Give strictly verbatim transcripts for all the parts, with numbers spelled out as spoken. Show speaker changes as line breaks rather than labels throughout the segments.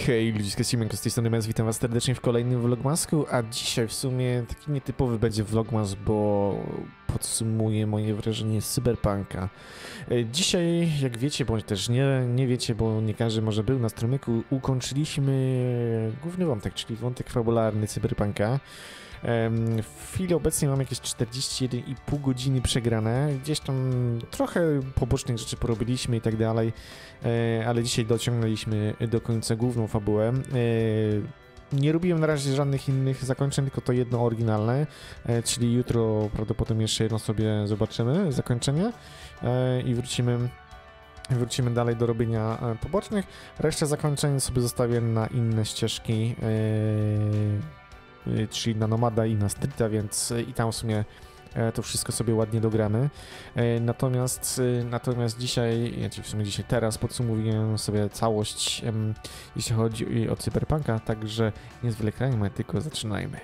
Hej, ludziska, Siemanko, z tej strony Mez, witam was serdecznie w kolejnym vlogmasku, a dzisiaj w sumie taki nietypowy będzie vlogmas, bo podsumuję moje wrażenie z Cyberpunka. Dzisiaj, jak wiecie, bądź też nie, nie wiecie, bo nie każdy może był na stromyku, ukończyliśmy główny wątek, czyli wątek fabularny Cyberpunka. W chwili obecnej mam jakieś czterdzieści jeden i pół godziny przegrane, gdzieś tam trochę pobocznych rzeczy porobiliśmy i tak dalej, ale dzisiaj dociągnęliśmy do końca główną fabułę. Nie robiłem na razie żadnych innych zakończeń, tylko to jedno oryginalne, czyli jutro prawdopodobnie jeszcze jedno sobie zobaczymy, zakończenie i wrócimy Wrócimy dalej do robienia pobocznych. Resztę zakończeń sobie zostawię na inne ścieżki, czyli na Nomada i na Streeta, więc i tam w sumie to wszystko sobie ładnie dogramy. Natomiast, natomiast dzisiaj, ja ci w sumie dzisiaj teraz podsumowuję sobie całość, jeśli chodzi o Cyberpunka, także nie zwlekajmy, tylko zaczynajmy.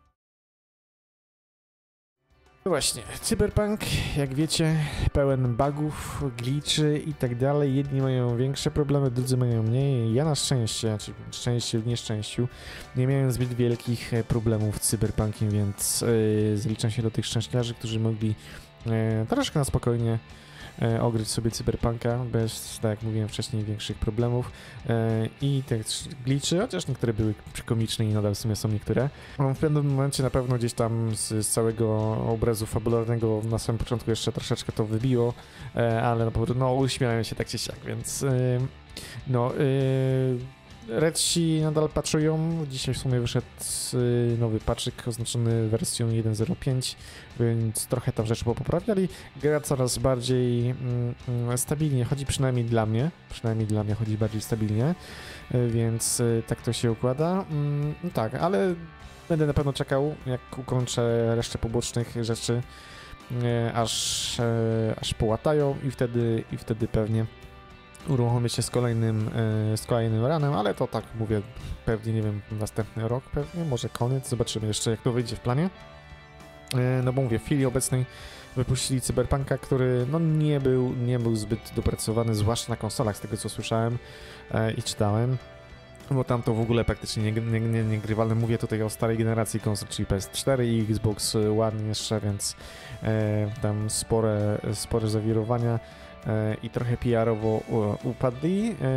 No właśnie, Cyberpunk, jak wiecie, pełen bugów, glitchy i tak dalej. Jedni mają większe problemy, drudzy mają mniej. Ja na szczęście, czy szczęście w nieszczęściu, nie miałem zbyt wielkich problemów z Cyberpunkiem, więc yy, zaliczam się do tych szczęściarzy, którzy mogli yy, troszkę na spokojnie yy, ogryć sobie Cyberpunka bez, tak jak mówiłem wcześniej, większych problemów. Yy, I te glitchy, chociaż niektóre były komiczne i nadal w sumie są niektóre. W pewnym momencie na pewno gdzieś tam z, z całego obrazu fabularnego na samym początku jeszcze troszeczkę to wybiło, yy, ale no po prostu no, uśmiałem się tak czy siak, więc yy, no yy, Redsi nadal patchują. Dzisiaj w sumie wyszedł nowy patchik oznaczony wersją jeden zero pięć, więc trochę tam rzeczy poprawiali. Gra coraz bardziej mm, stabilnie chodzi, przynajmniej dla mnie. Przynajmniej dla mnie chodzi bardziej stabilnie, więc tak to się układa. Mm, tak, ale będę na pewno czekał, jak ukończę resztę pobocznych rzeczy, aż, aż połatają i wtedy, i wtedy pewnie uruchomię się z kolejnym, z kolejnym ranem, ale to tak mówię, pewnie, nie wiem, następny rok pewnie, może koniec, zobaczymy jeszcze jak to wyjdzie w planie. No bo mówię, w chwili obecnej wypuścili Cyberpunka, który no nie był, nie był zbyt dopracowany, zwłaszcza na konsolach, z tego co słyszałem i czytałem. Bo tam to w ogóle praktycznie nie, nie, nie, niegrywalne. Mówię tutaj o starej generacji konsol, czyli P S cztery i Xbox One jeszcze, więc e, tam spore, spore zawirowania e, i trochę P R-owo upadli. E,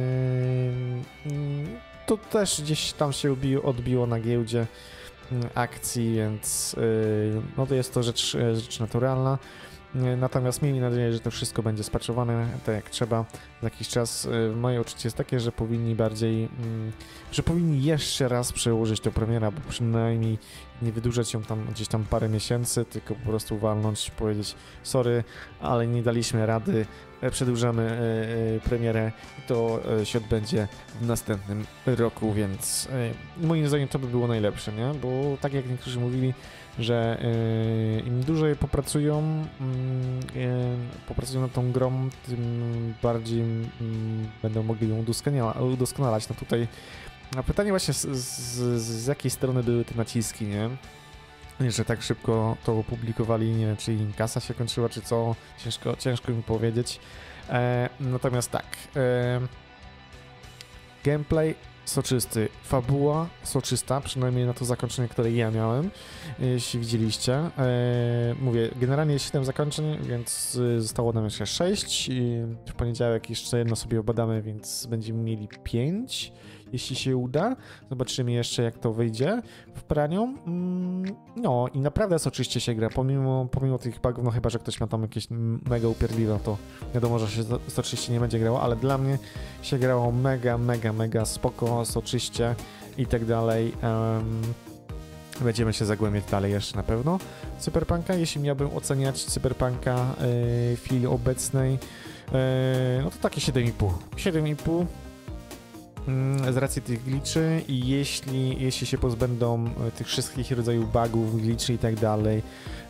to też gdzieś tam się odbiło, odbiło na giełdzie akcji, więc e, no to jest to rzecz, rzecz naturalna. Natomiast miejmy nadzieję, że to wszystko będzie spatchowane tak jak trzeba za jakiś czas. Moje odczucie jest takie, że powinni bardziej, że powinni jeszcze raz przełożyć to premiera, bo przynajmniej nie wydłużać ją tam gdzieś tam parę miesięcy, tylko po prostu walnąć, powiedzieć sorry, ale nie daliśmy rady, przedłużamy premierę i to się odbędzie w następnym roku, więc moim zdaniem to by było najlepsze, nie? Bo tak jak niektórzy mówili, że yy, im dłużej popracują, yy, popracują nad tą grą, tym bardziej yy, będą mogli ją udoskonalać. No tutaj na pytanie właśnie z, z, z jakiej strony były te naciski, nie? Że tak szybko to opublikowali, nie wiem, czy im kasa się kończyła, czy co, ciężko, ciężko mi powiedzieć. E, natomiast tak, e, gameplay soczysty, fabuła soczysta, przynajmniej na to zakończenie, które ja miałem, jeśli widzieliście. E, mówię, generalnie jest siedem zakończeń, więc zostało nam jeszcze sześć. W poniedziałek jeszcze jedno sobie obadamy, więc będziemy mieli pięć, jeśli się uda. Zobaczymy jeszcze, jak to wyjdzie w praniu. No i naprawdę soczyście się gra, pomimo, pomimo tych bugów, no chyba, że ktoś ma tam jakieś mega upierdliwe, to wiadomo, że się soczyście nie będzie grało, ale dla mnie się grało mega, mega, mega spoko, soczyście i tak dalej. Um, będziemy się zagłębiać dalej jeszcze na pewno Cyberpunka. Jeśli miałbym oceniać Cyberpunka yy, w chwili obecnej, yy, no to takie siedem i pół. siedem i pół. Z racji tych glitchy i jeśli, jeśli się pozbędą tych wszystkich rodzajów bugów, glitchy i tak dalej,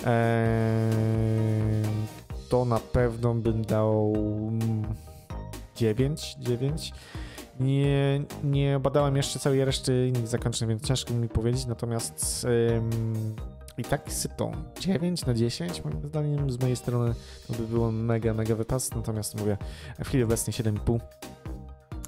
to na pewno bym dał dziewięć. Nie, nie badałem jeszcze całej reszty innych zakończeń, więc ciężko mi powiedzieć, natomiast ym, i tak sytą dziewięć na dziesięć moim zdaniem z mojej strony to by było mega, mega wypas, natomiast mówię, w chwili obecnej siedem i pół.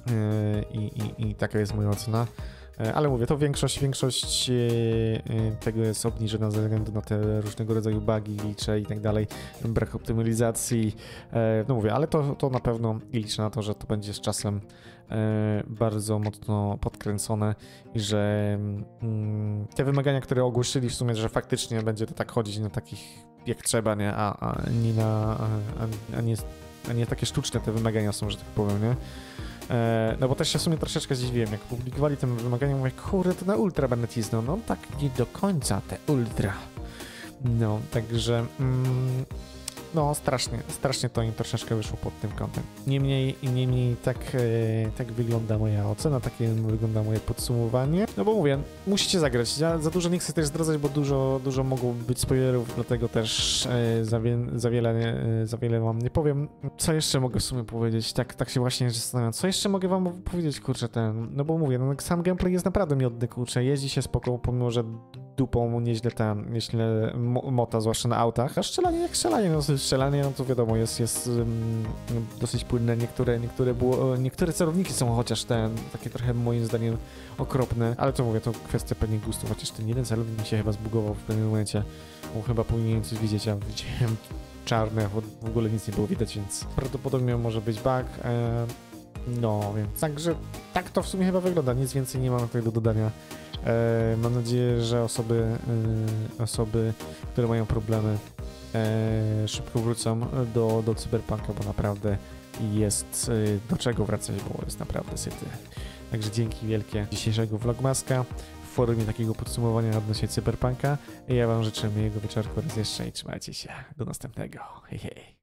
i, i, i taka jest moja ocena. Ale mówię, to większość, większość tego jest obniżona ze względu na te różnego rodzaju bugi, glitche i tak dalej, brak optymalizacji, no mówię, ale to, to na pewno i liczę na to, że to będzie z czasem bardzo mocno podkręcone i że te wymagania, które ogłosili w sumie, że faktycznie będzie to tak chodzić na takich jak trzeba, nie, a, a nie na, a, a, nie, a nie takie sztuczne te wymagania są, że tak powiem, nie. No bo też się w sumie troszeczkę zdziwiłem, jak publikowali te wymagania, mówię, kurde, to na ultra będę cisnął. No tak nie do końca te ultra. No, także mm, no strasznie, strasznie to im troszeczkę wyszło pod tym kątem. Niemniej, niemniej tak, e, tak wygląda moja ocena, takie wygląda moje podsumowanie. No bo mówię, musicie zagrać. Ja za dużo nie chcę też zdradzać, bo dużo, dużo mogło być spoilerów, dlatego też e, za, wie, za, wiele, e, za wiele wam nie powiem. Co jeszcze mogę w sumie powiedzieć? Tak, tak się właśnie zastanawiam. Co jeszcze mogę wam powiedzieć, kurczę, ten... No bo mówię, no sam gameplay jest naprawdę miodny, kurczę. Jeździ się spoko, pomimo że dupą nieźle tam, nieźle mo mota, zwłaszcza na autach. A strzelanie jak strzelanie, no strzelanie, no to wiadomo, jest, jest um, dosyć płynne. Niektóre, niektóre, było, niektóre celowniki są chociaż te takie trochę moim zdaniem okropne, ale to mówię, to kwestia pewnie gustu, chociaż ten jeden celownik mi się chyba zbugował w pewnym momencie, bo chyba powinien coś widzieć, a widziałem czarne, w ogóle nic nie było widać, więc prawdopodobnie może być bug. E no, więc także tak to w sumie chyba wygląda, nic więcej nie mam tutaj do dodania. E, mam nadzieję, że osoby, e, osoby, które mają problemy, e, szybko wrócą do, do Cyberpunka, bo naprawdę jest e, do czego wracać, bo jest naprawdę syty. Także dzięki wielkie dzisiejszego vlogmaska w formie takiego podsumowania odnośnie Cyberpunka. Ja wam życzę miłego wieczorku raz jeszcze i trzymajcie się. Do następnego. Hej, hej.